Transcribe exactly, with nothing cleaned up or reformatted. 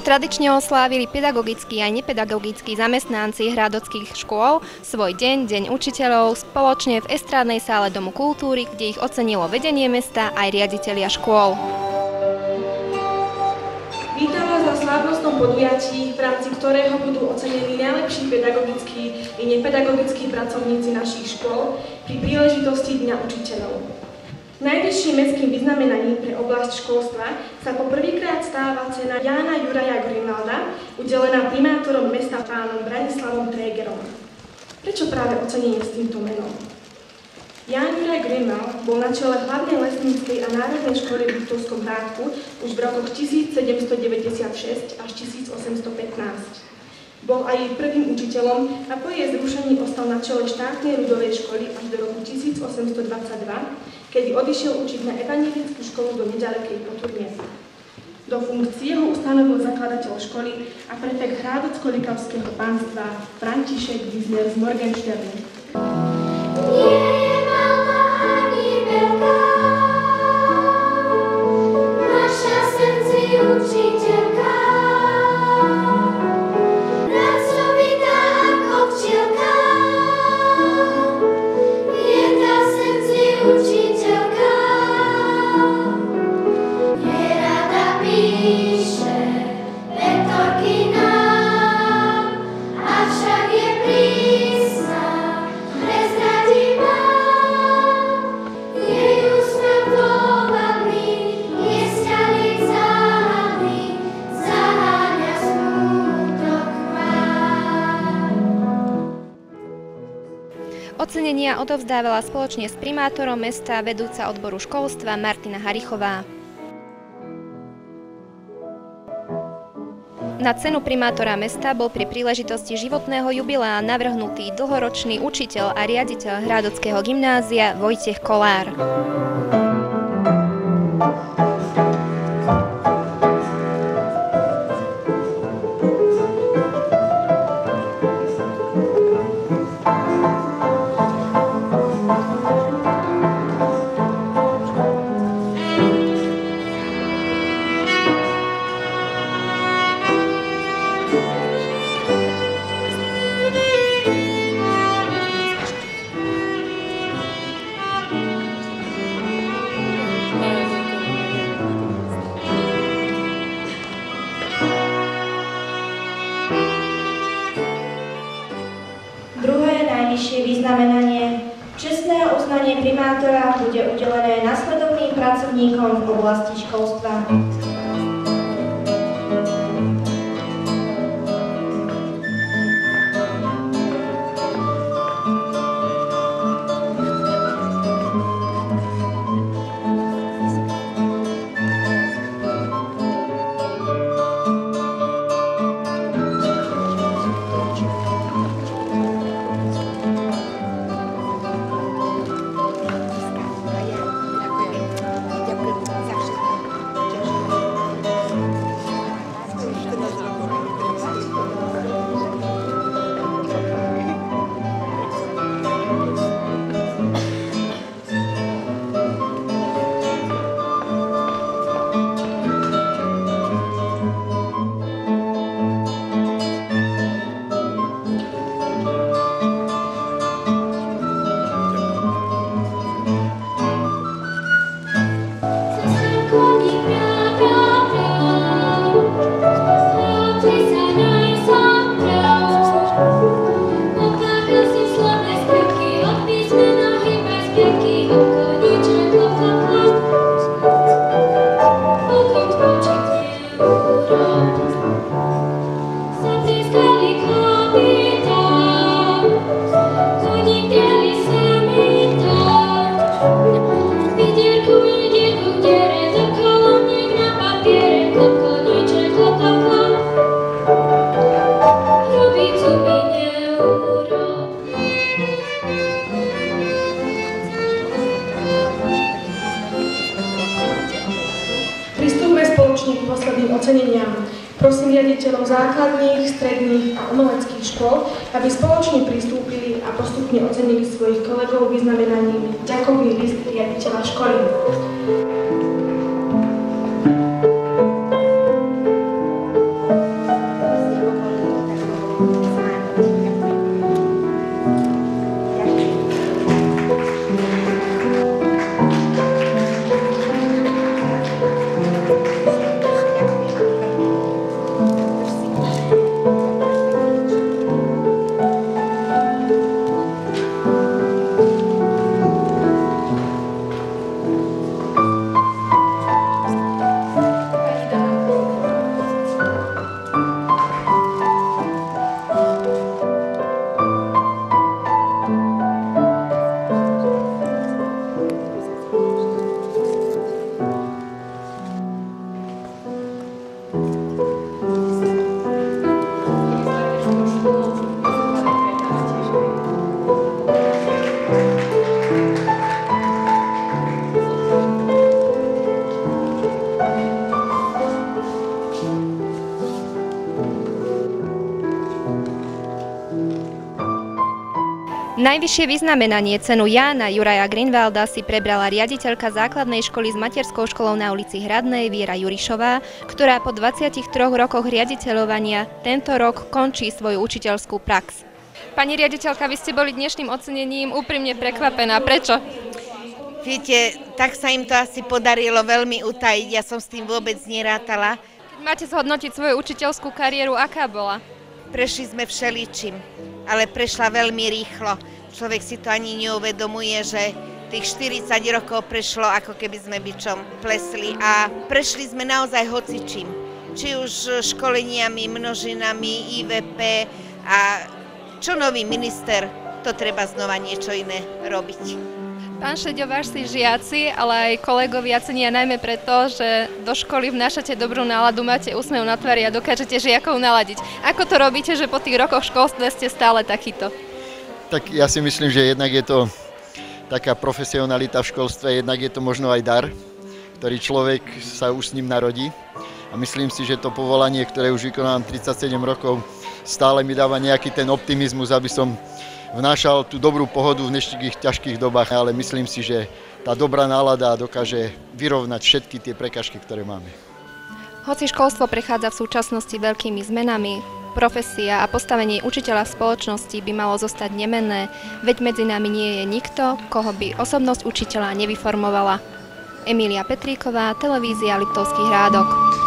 tradične oslávili pedagogickí aj nepedagogickí zamestnanci hradockých škôl svoj deň, Deň učiteľov, spoločne v estrádnej sále Domu kultúry, kde ich ocenilo vedenie mesta aj riaditelia škôl. Vítam vás na slávnostnom podujatí, v rámci ktorého budú ocenení najlepší pedagogickí i nepedagogickí pracovníci našich škôl pri príležitosti Dňa učiteľov. Najvyšším mestským vyznamenaním pre oblasť školstva sa po prvýkrát stáva cena Jána Juraja Grünwalda, udelená primátorom mesta pánom Branislavom Trégerom. Prečo práve ocenenie s týmto menom? Ján Juraj Grünwald bol na čele hlavnej lesníckej a národnej školy v Liptovskom Hrádku už v rokoch tisícsedemstodeväťdesiatšesť až tisícosemstopätnásť. Bol aj jej prvým učiteľom a po jej zrušení ostal na čele štátnej ľudovej školy až do roku tisícosemstodvadsaťdva, kedy odišiel učiť na evanjelickú školu do nedalekej Poturnie. Do funkcie ho ustanovil zakladateľ školy a prefekt Hrádocko-Likavského pánstva František Wiesner z Morgensternu. Ocenenia odovzdávala spoločne s primátorom mesta vedúca odboru školstva Martina Harichová. Na cenu primátora mesta bol pri príležitosti životného jubilea navrhnutý dlhoročný učiteľ a riaditeľ Hrádockého gymnázia Vojtech Kolár. Najvyššie vyznamenanie čestného uznanie primátora bude udelené nasledovným pracovníkom v oblasti školstva. K posledným oceneniam. Prosím riaditeľov základných, stredných a umeleckých škôl, aby spoločne pristúpili a postupne ocenili svojich kolegov vyznamenaním ďakovný list riaditeľa školy. Najvyššie vyznamenanie cenu Jána Juraja Grünwalda si prebrala riaditeľka základnej školy s materskou školou na ulici Hradnej Viera Jurišová, ktorá po dvadsiatich troch rokoch riaditeľovania tento rok končí svoju učiteľskú prax. Pani riaditeľka, vy ste boli dnešným ocenením úprimne prekvapená. Prečo? Viete, tak sa im to asi podarilo veľmi utajiť, ja som s tým vôbec nerátala. Keď máte zhodnotiť svoju učiteľskú kariéru, aká bola? Prešli sme všeličím, ale prešla veľmi rýchlo. Človek si to ani neuvedomuje, že tých štyridsať rokov prešlo, ako keby sme bičom plesli a prešli sme naozaj hocičím. Či už školeniami, množinami, í vé pé a čo nový minister, to treba znova niečo iné robiť. Pán Šeďo, váši žiaci, ale aj kolegovia cenia najmä preto, že do školy vnášate dobrú náladu, máte úsmev na tvári a dokážete žiakov naladiť. Ako to robíte, že po tých rokoch školstva ste stále takýto? Tak ja si myslím, že jednak je to taká profesionalita v školstve, jednak je to možno aj dar, ktorý človek sa už s ním narodí. A myslím si, že to povolanie, ktoré už vykonávam tridsaťsedem rokov, stále mi dáva nejaký ten optimizmus, aby som vnášal tú dobrú pohodu v dnešných ťažkých dobách, ale myslím si, že tá dobrá nálada dokáže vyrovnať všetky tie prekažky, ktoré máme. Hoci školstvo prechádza v súčasnosti veľkými zmenami, profesia a postavenie učiteľa v spoločnosti by malo zostať nemenné, veď medzi nami nie je nikto, koho by osobnosť učiteľa nevyformovala. Emília Petríková, televízia Liptovský Hrádok.